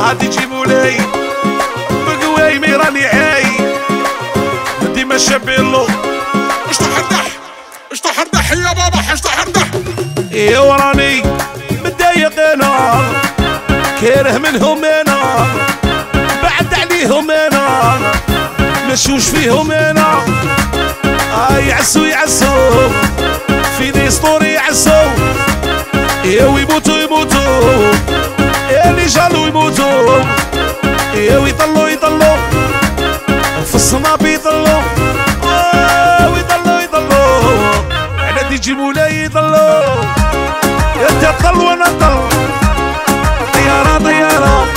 غادي تجيبوا لي بقوايمي راني عاي ديما شابيلو اش تحردح اش تحردح يا بابا اش تحردح ايوا وراني متضايق انا كاره منهم انا بعد عليهم انا مشوش فيهم انا يعسوا يعسوا في دي ستوري يعسوا ايوا يموتوا يموتوا اللي جالو يموتوا ايوا يضلوا يضلوا في الصناب يضلوا ويضلوا على دي يجيبوا لي يضلوا انت تضل وانا نضل طيارة طيارة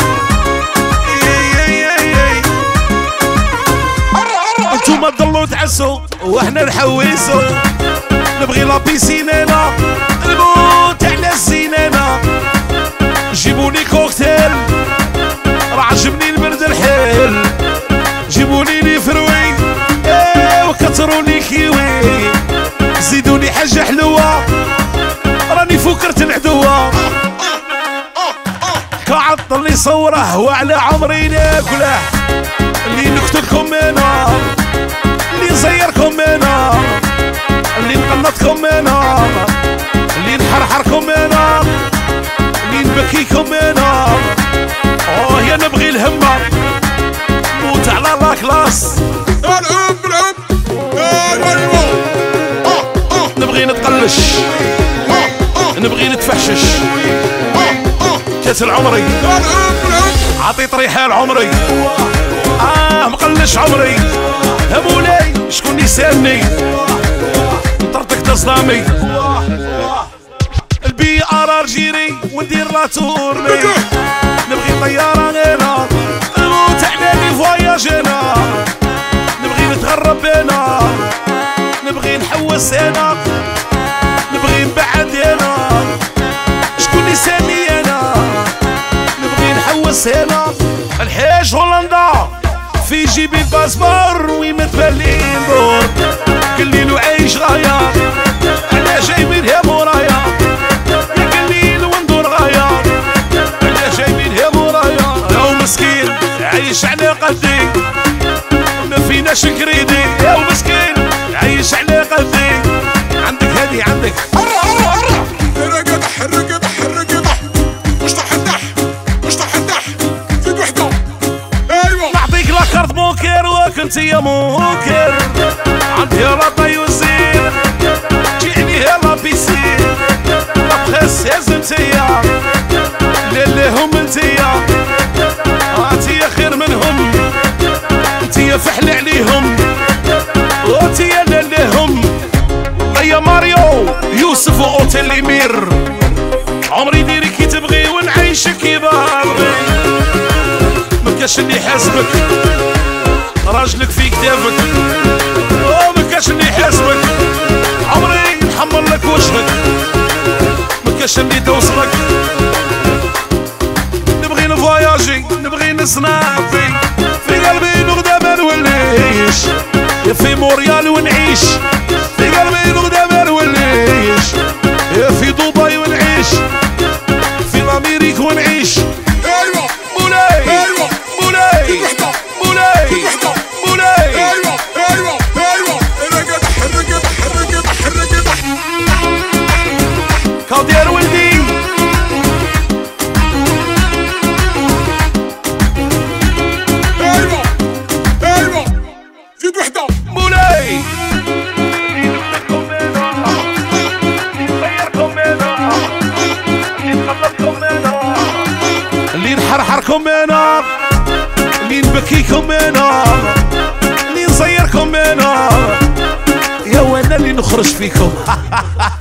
انتوما تضلوا تعسوا واحنا نحوسوا نبغي لا بيسينينا الموت على الزينينا جيبوني كوكتيل راه عجبني البرد الحيل جيبوني لي فروي وكتروني كيوي زيدوني حاجة حلوة راني فكرت العدوة كعطل اللي صوره وعلى عمري ناكله اللي نقتلكم انا اللي نزيركم انا اللي نقنطكم انا اللي نحرحركم انا اللي نبكيكم انا يا نبغي الهمة موت على لا كلاس العب العب ايوا نبغي نتقلش نبغي نتفحشش كاس عمري العب العب عطيت ريحة لعمري مقلش عمري همولي شكون يسالني نطردك تصدامي البي ار جيري وندير لا تورني نبغي طيارة غينا نموت على لي فواياج انا نبغي نتغرب انا نبغي نحوس انا نبغي نبعد انا شكون يسالني انا نبغي نحوس انا الحاج هولندا في جيبي الباسبور ويمثل لي ندور قليلو عايش غاية انا جاي منها مورايا يا قليل وندور غاية انا جاي منها مورايا راهو مسكين عايش على قدي ما فيناش كريدي يا مسكين عايش على قدي عندك هادي عندك الرقدح الرقدح الرقدح واش تحدح واش تحدح زيد وحده ايوا نعطيك لا كارت بونكير وكنت يا موكر عندي لا طيوزين جيني لا بيسين لا بريسيز نتيا للي هم نتيا انتيا خير منهم انتيا فحل عليهم وانتيا للي هم يا ماريو يوسف واوتيل امير عمري ديري كي تبغي ونعيشك كيما باغي مكاش اللي حاسبك راجلك في كتافك مكاش اللي حاسبك عمري نحمر لك وجهك مكاش اللي توصلك نبغي نفواياجي نبغي نسنافي في قلبي نغدا ما نوليش في موريال ونعيش في قلبي نغدا ما نوليش في دبي ونعيش في الامريك ونعيش ايوا مولاي ايوا مولاي زيد وحده مولاي زيد وحده مولاي ايوا ايوا ايوا الرقدح الرقدح الرقدح الرقدح كاودير ولدي ايوا ايوا زيد وحده مولاي اللي نحرحركم انا اللي نبكيكم انا اللي نصيركم انا يا وانا اللي نخرج فيكم